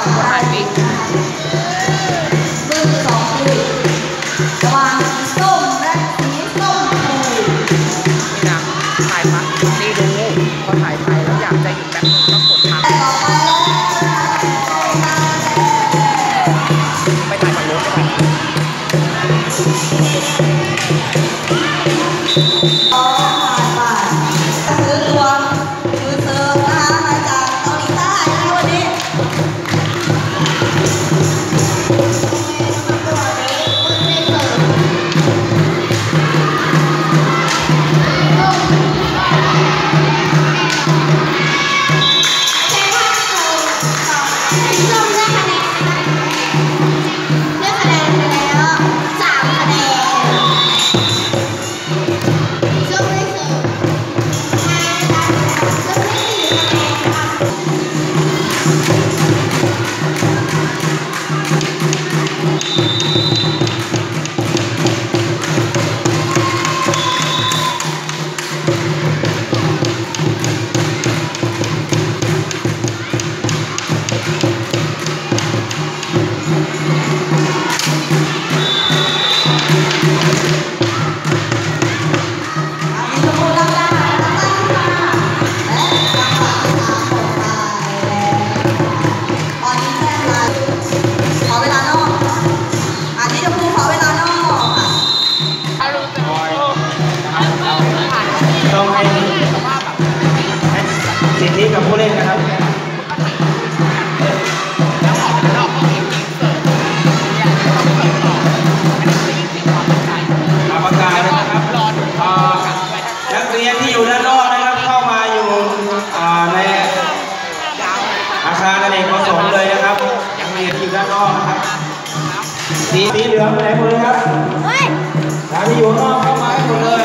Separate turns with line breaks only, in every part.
ตัวถ่ายปิ๊ก
เบอร์2คือระหว่างสีส้มและสีส้มพู
นี่นะถ่ายมานี่ดูพอถ่ายไปแล้วอยากจะหยุดแบบก็กดทำ
ต่อไปแล้ว
ไปถ่ายฝั่งโน้นไป
ซื้อตัวมือเซิร์ฟนะคะมาจากเกาหลีใต้ในวันนี้
กับผู้เล่นนะครับประกาศนะครับนักเรียนที่อยู่ด้านนอกนะครับเข้ามาอยู่ในอาคารอเนกประสงค์เลยนะครับนักเรียนที่อยู่ด้านนอกนะครับสีเหลืองไปไหนหมดเลยครับแล้วที่อยู่นอกเข้ามาให้หมดเลย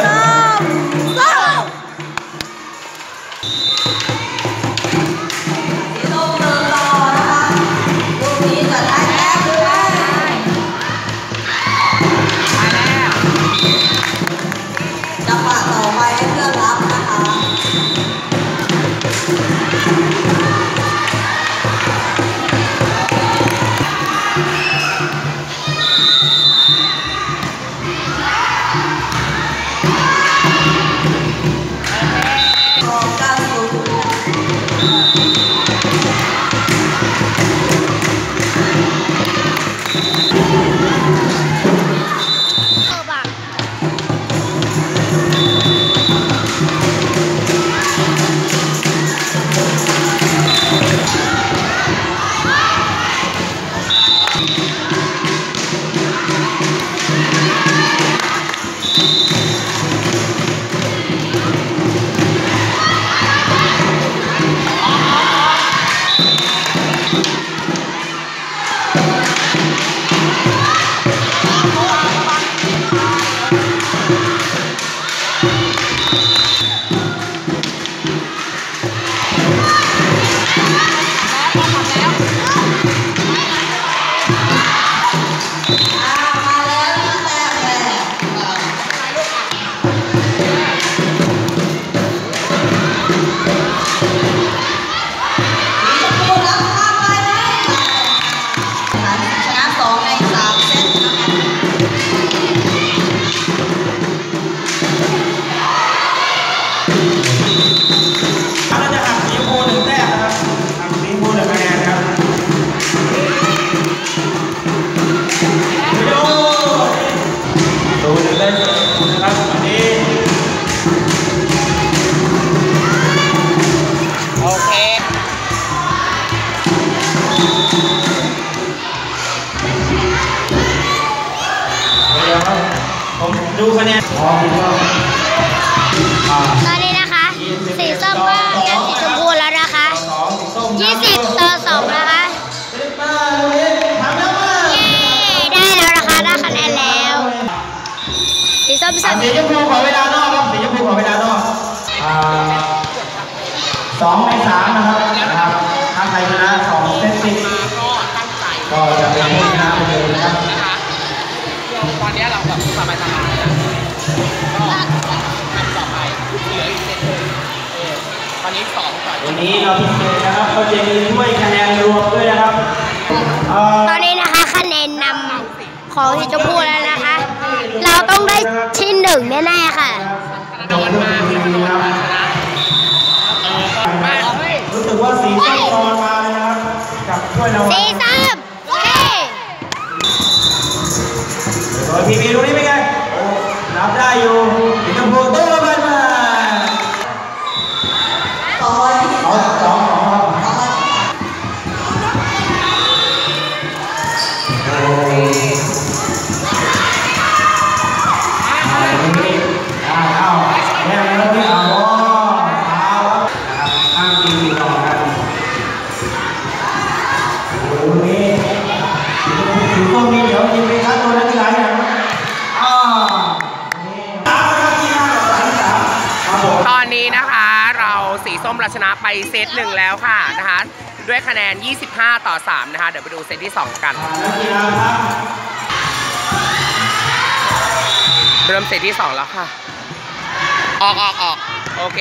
จังหวะต่อไปให้เพื่อนรับนะคะ
ผมดูคะแนนตอน
นี้นะคะสีส้มก็จะสีชมพูแล้วนะคะ20 ต่อ 2นะคะเย้ได้แล้วนะคะได้คะแนนแล้วสีส้ม
สีชมพูขอเวลานอกครับสีชมพูขอเวลานอก2 ใน 3นะครับถ้าใครชนะ2 เซตติดก็จะเป็นผู้ชนะไปเลยนะครับ
ตอนนี้เราแบบสบายๆนะก็ทำต่อไปเหลืออีกเซตนึงตอนนี้2 ต่อ
วันนี้เราพิเศษนะครับก็จะมีถ้วยคะแนนรวมด้วยนะครับ
ของสีชมพูแล้วนะคะ เราต้องได้ที่หนึ่งแน่ๆค่ะ
โดนมาพี่โดนมาชนะมา
รู้สึกว่าสีส้มนอนมาเลยนะครับกับถ้วยรางวัล
สีส้มเฮ้
โดยพีพีรู้นี่เป็นไงโอ้รับได้อยู่สีชมพูโต้กันมา
ตอนที่
เอาสองครับโอ้เอาแย่แล้วพี่เอาเอาครับข้างทีมต่อครับโอ้นี่ถือว่ามีเดี๋ยวยิงไปครับตัวนักกีฬาอย่าง
ตอนนี้นะคะเราสีส้มเราชนะไปเซตหนึ่งแล้วค่ะนะคะด้วยคะแนน25-3นะคะเดี๋ยวไปดูเซตที่2กันเริ่มเซตที่2แล้วค่ะออกโอเค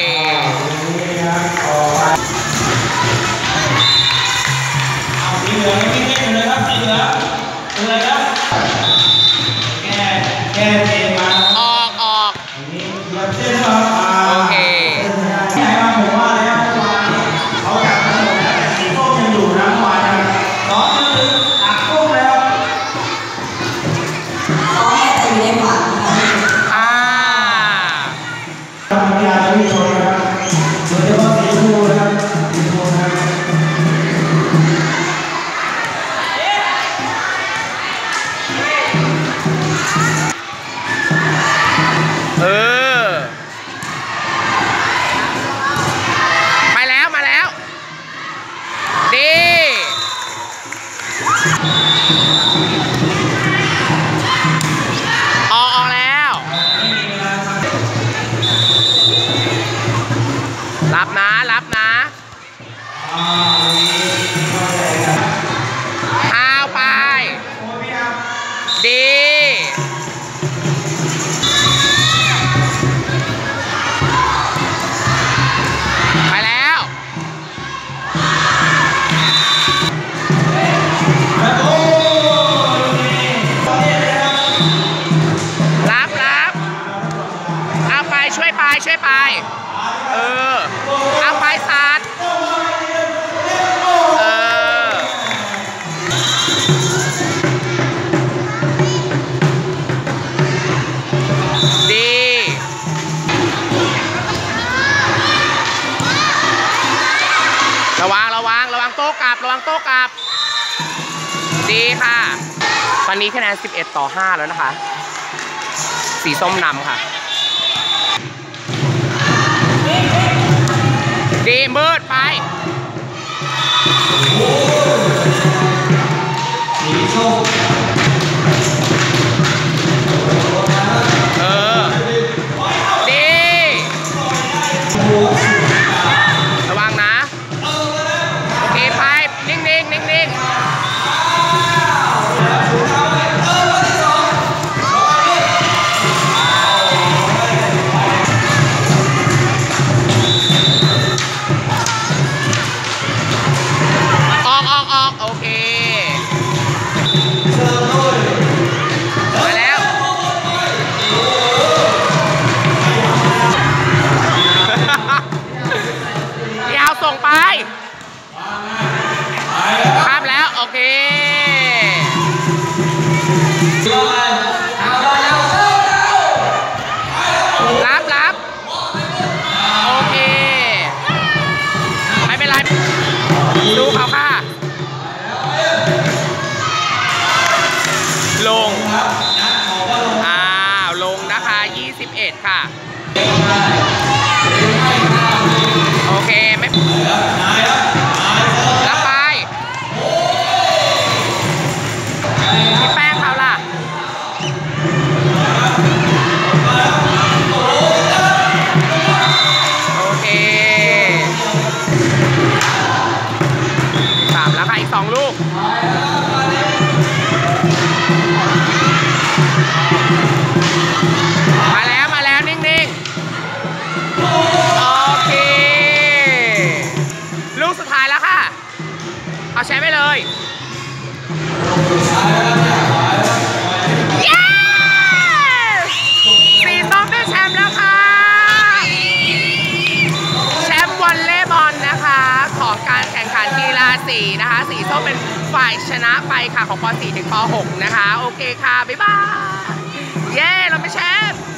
สีเหลืองไม่เท่เลยครับสีเหลืองเป็นไรครับแก้เกมมา
ออกโอเค
ไหนมาผมว่าแล้วเมื่อวานเขาจับมาหมดแล้วแต่สีส้มยังอยู่นะเมื่อวานน้องก็คือตักกุ้งแล้ว
ซ้อมแต่อยู่ในฝัน
ทำกีฬาชนิดชนนะครับโดยเฉพาะสีชมพูนะครับสีชมพูนะครับ
มาแล้วดีออกแล้วรับนะข้าวไปดีไปแล้วรับเอาไปช่วยไปเอาไปสัตว์ดีระวังโต๊ะกลับดีค่ะตอนนี้คะแนน11-5แล้วนะคะสีส้มนำค่ะดีมืดไป
สีส้ม
ดีระวังนะโอเคไปนิ่งออกโอเคมาแล้วยาวส่งไปข้ามแล้วโอเครับโอเคไม่เป็นไรดูเขาค่ะลงลงนะคะ21ค่ะโอเคไม่รับไปพี่แป้งเขาล่ะโอเค3แล้วค่ะอีก2ลูกมาแล้วนิ่งๆโอเคลูกสุดท้ายแล้วค่ะเอาใช้ไปเลยขันกีฬาสีนะคะสีส้มเป็นฝ่ายชนะไปค่ะของป .4 ถึงป .6 นะคะโอเคค่ะบ๊ายบายเย้เราเป็นแชมป์